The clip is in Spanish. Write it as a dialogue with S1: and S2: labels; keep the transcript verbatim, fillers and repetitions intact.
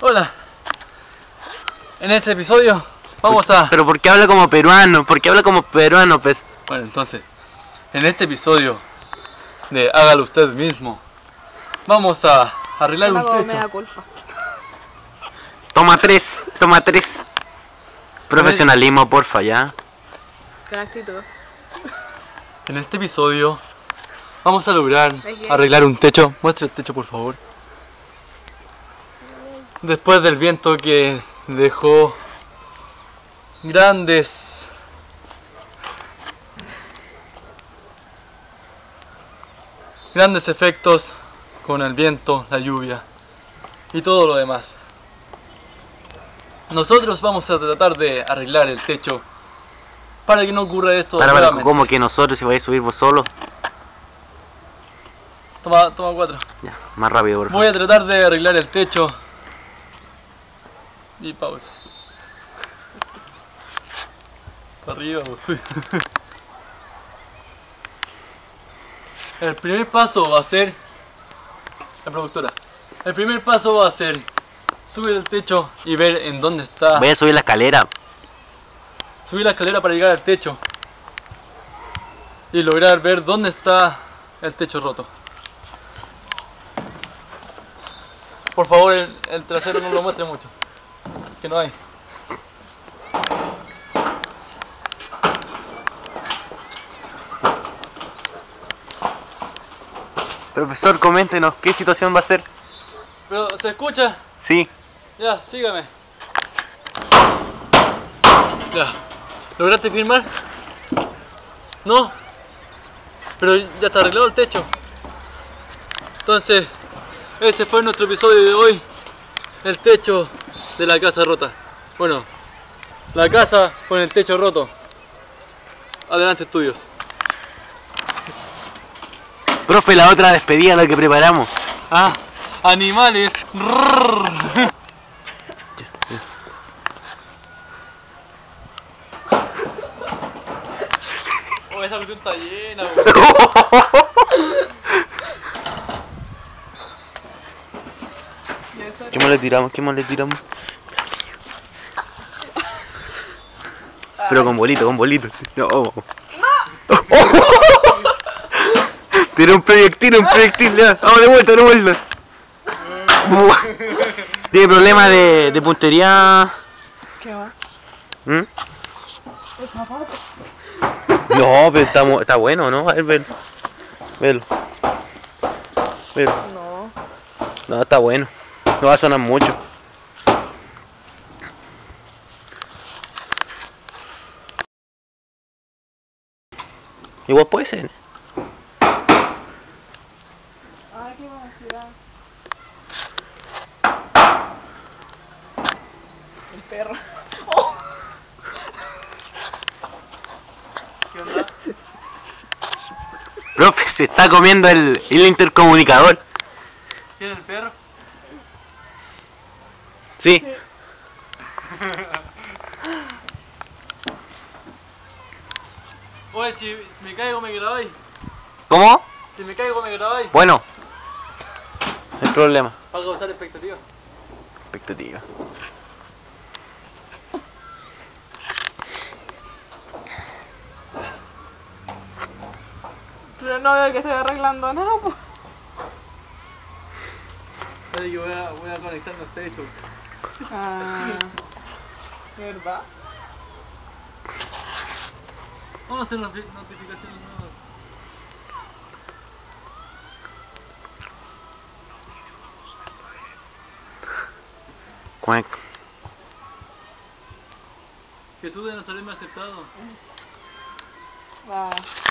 S1: Hola. En este episodio vamos a...
S2: Pero ¿por qué habla como peruano? ¿Por qué habla como peruano, pues?
S1: Bueno, entonces, en este episodio de Hágalo Usted Mismo, vamos a arreglar un techo.
S3: Mea culpa.
S2: Toma tres, toma tres. Profesionalismo, porfa, ya.
S3: Con actitud.
S1: En este episodio vamos a lograr arreglar un techo. Muestra el techo, por favor. Después del viento que dejó grandes grandes efectos con el viento, la lluvia y todo lo demás. Nosotros vamos a tratar de arreglar el techo para que no ocurra esto
S2: Para, para,
S1: nuevamente.
S2: como que nosotros, si vais a subir vos solo.
S1: Toma, toma cuatro.
S2: Ya, más rápido, por favor.
S1: Voy a tratar de arreglar el techo. Y pausa. Para arriba, pues. El primer paso va a ser... La productora. El primer paso va a ser subir el techo y ver en dónde está.
S2: Voy a subir la escalera.
S1: Subir la escalera para llegar al techo. Y lograr ver dónde está el techo roto. Por favor, el, el trasero no lo muestre mucho. Que no hay.
S2: Profesor, coméntenos, ¿qué situación va a ser?
S1: Pero, ¿se escucha?
S2: Sí.
S1: Ya, sígame. Ya. ¿Lograste filmar? ¿No? Pero ya está arreglado el techo. Entonces, ese fue nuestro episodio de hoy. El techo de la casa rota. Bueno, la casa con el techo roto. Adelante, estudios.
S2: Profe, la otra despedida, la que preparamos.
S1: Ah, animales. Oh, esa cuestión está llena, güey.
S2: ¿Qué más le tiramos? ¿Qué más le tiramos? Pero con bolito, con bolito. No. ¡No! Tira un proyectil, un proyectil, ya. Vamos de vuelta, de vuelta. Tiene problemas de, de puntería.
S3: ¿Qué va?
S2: ¿Mm? No, pero está, está bueno, ¿no? A ver, velo. Velo. Velo.
S3: No.
S2: No, está bueno. No va a sonar mucho. Igual puede ser.
S3: Ay, qué velocidad. El perro.
S1: ¿Qué onda?
S2: Profe, se está comiendo el, el intercomunicador.
S1: ¿Quién es el perro?
S2: Sí.
S1: Oye, si, si me caigo me grabáis.
S2: ¿Cómo?
S1: Si me caigo me grabáis.
S2: Bueno. No hay problema.
S1: Para causar expectativa.
S2: Expectativa.
S3: Pero no veo que estoy arreglando nada, pues.
S1: Así que voy a, voy a conectarme a Facebook.
S3: Ah, ¿verdad?
S1: Vamos a hacer unas notificaciones nuevas.
S2: Cuac.
S1: Jesús de Nazaret me ha aceptado.
S3: Ah.